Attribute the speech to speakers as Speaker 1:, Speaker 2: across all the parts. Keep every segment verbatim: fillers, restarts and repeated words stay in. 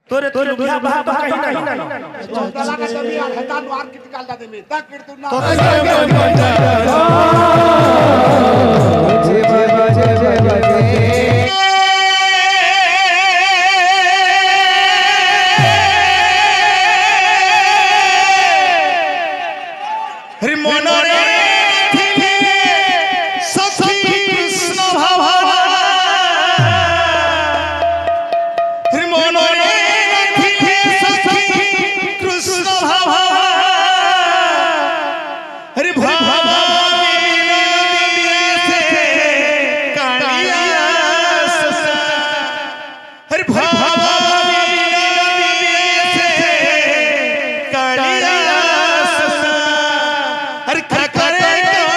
Speaker 1: तोरे तो लुभिया बहा बहा कहीं नहीं
Speaker 2: चला का तभी यार हटा द्वार की निकाल दे में तक कीर्तन ना जय जय जय जय
Speaker 1: हरि मनोरे सखी कृष्ण भव हरि मनोरे सखी कृष्ण भव हरि भवानी से कालिया हरि भवानी से कालिया हरि क्या करे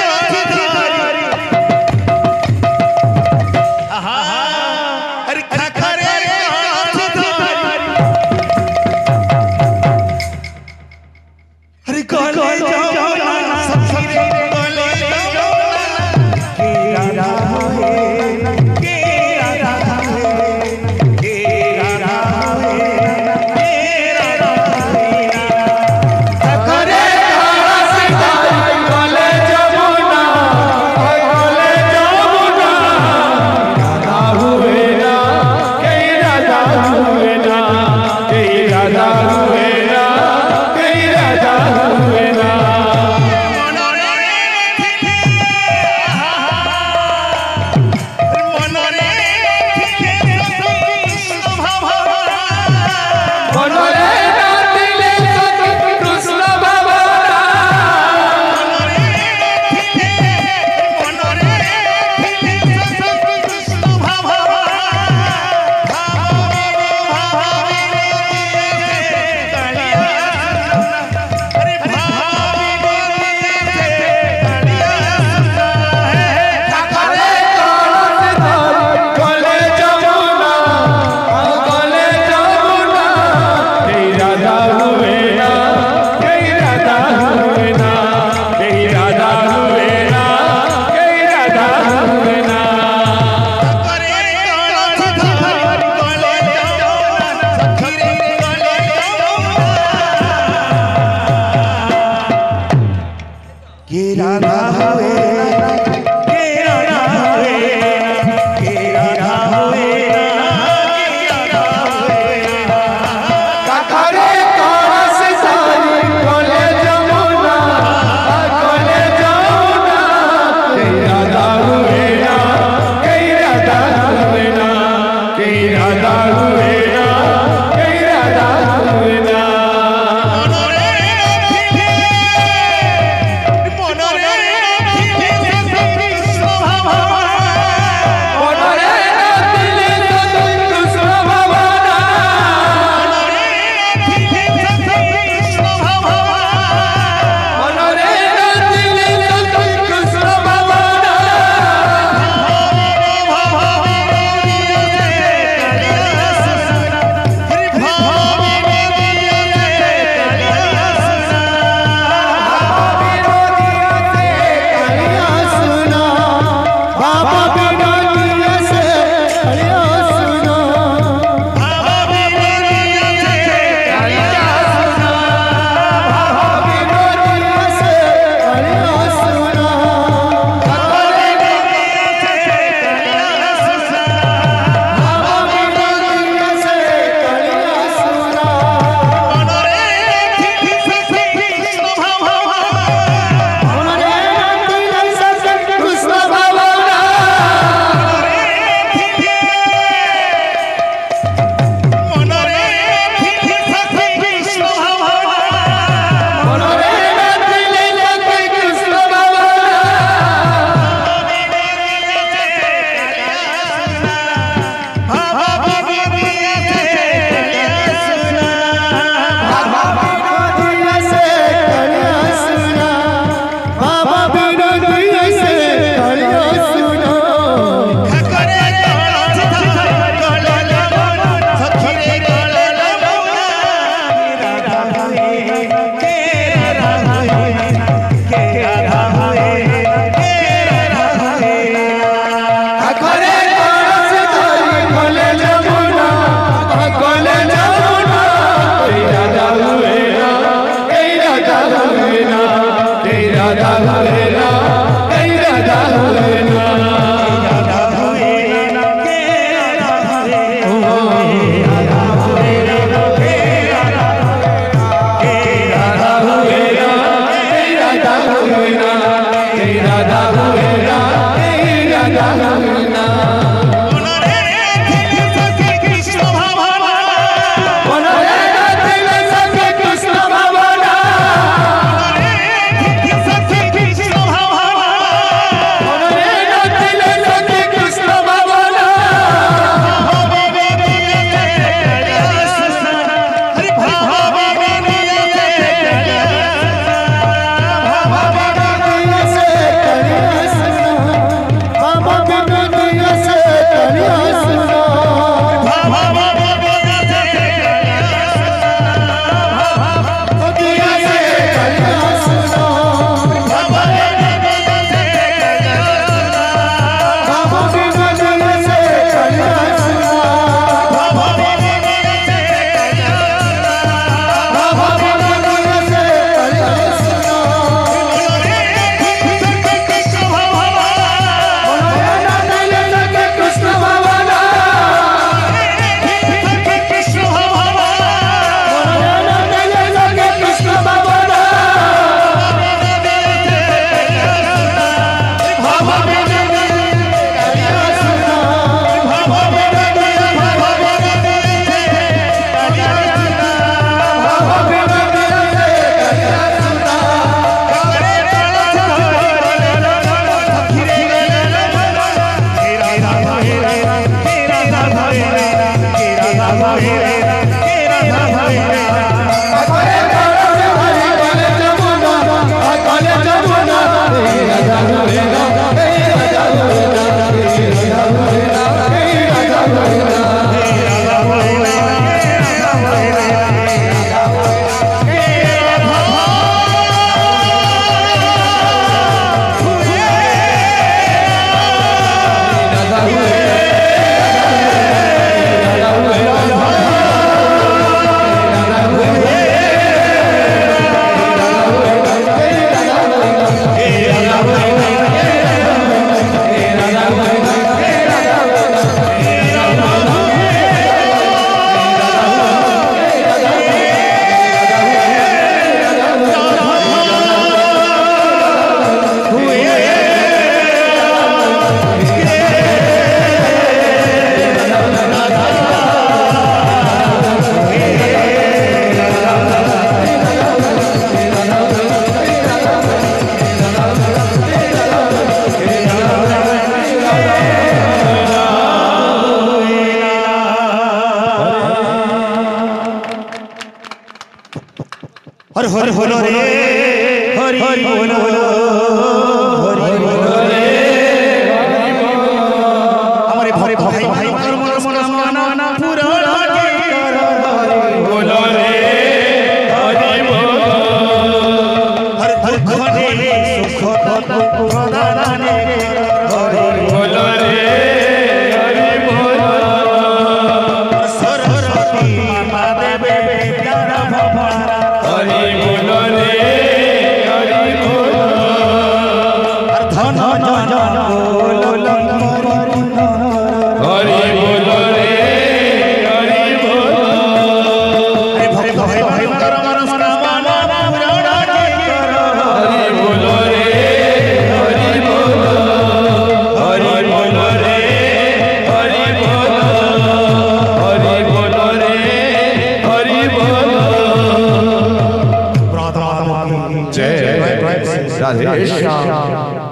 Speaker 1: हरि क्या करे हरि गले जाओ सखी रे गले जाओ के राधा है के राधा है के राधा है के राधा है करे
Speaker 2: Kiri
Speaker 1: हर हर बोलो रे हरि बोलो हरि बोलो रे हमारे भाई भाई भाई मन मन मनमाना पूरा हरि बोलो रे हरि बोलो हर हर घने सुख प्रदाने हरि बोलो रे हरि बोलो सरस्वती माता देवे प्यारा भवारा हरि बोलो रे हरि बोलो धन धन बोलो हरि बोलो रे हरि बोलो अरे भाई भाई भाई मर मर मनमाना पूरा हरि बोलो रे हरि बोलो हरि बोलो रे हरि बोलो हरि बोलो रे हरि बोलो जय राधे श्याम।